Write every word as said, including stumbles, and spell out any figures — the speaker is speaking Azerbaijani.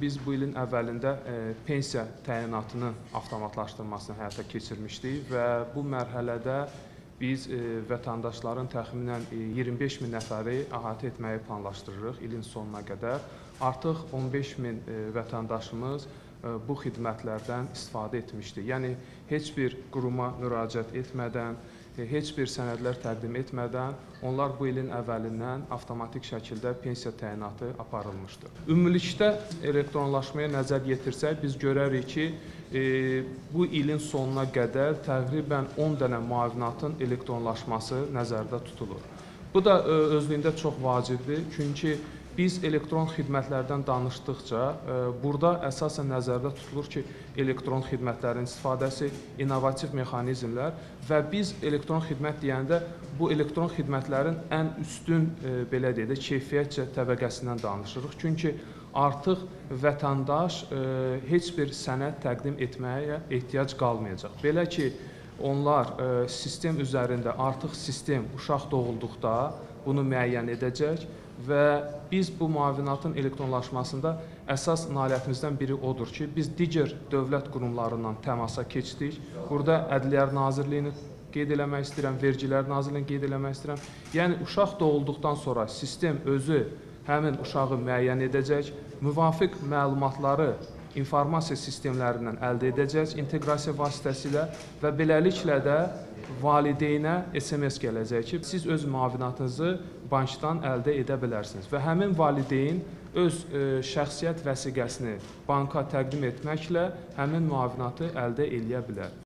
Biz bu ilin əvvəlində e, pensiya təyinatının avtomatlaşdırılmasını həyata keçirmişdik və bu mərhələdə biz e, vətəndaşların təxminən iyirmi beş min nəfəri əhatə etməyi planlaşdırırıq ilin sonuna qədər. Artıq on beş min e, vətəndaşımız e, bu xidmətlərdən istifadə etmişdir. Yəni, heç bir quruma müraciət etmədən, e, heç bir sənədlər təqdim etmədən onlar bu ilin əvvəlindən avtomatik şəkildə pensiya təyinatı aparılmışdır. Ümumilikdə elektronlaşmaya nəzər yetirsək, biz görərik ki, e, bu ilin sonuna qədər təqribən on dənə müavinatın elektronlaşması nəzərdə tutulur. Bu da e, özlüyündə çox vacibdir, çünki biz elektron xidmətlərdən danışdıqca, e, burada əsasən nəzərdə tutulur ki, elektron xidmətlərin istifadəsi, innovativ mexanizmlər və biz elektron xidmət deyəndə bu elektron xidmətlərin ən üstün, e, belə deyək də, keyfiyyətcə təbəqəsindən danışırıq. Çünki artıq vətəndaş e, heç bir sənəd təqdim etməyə ehtiyac qalmayacaq. Belə ki, onlar e, sistem üzərində artıq sistem uşaq doğulduqda bunu müəyyən edəcək və biz bu müavinatın elektronlaşmasında əsas nailiyyətimizdən biri odur ki, biz digər dövlət qurumlarından təmasa keçdik. Burada Ədliyyə Nazirliyini qeyd eləmək istəyirəm, Vergilər Nazirliyini qeyd eləmək istəyirəm. Yəni, uşaq doğulduqdan sonra sistem özü həmin uşağı müəyyən edəcək, müvafiq məlumatları informasiya sistemlərindən əldə edəcək, inteqrasiya vasitəsilə və beləliklə də valideynə S M S gələcək ki, siz öz müavinatınızı bankdan əldə edə bilərsiniz və həmin valideyn öz e, şəxsiyyət vəsiqəsini banka təqdim etməklə həmin müavinatı əldə edə bilər.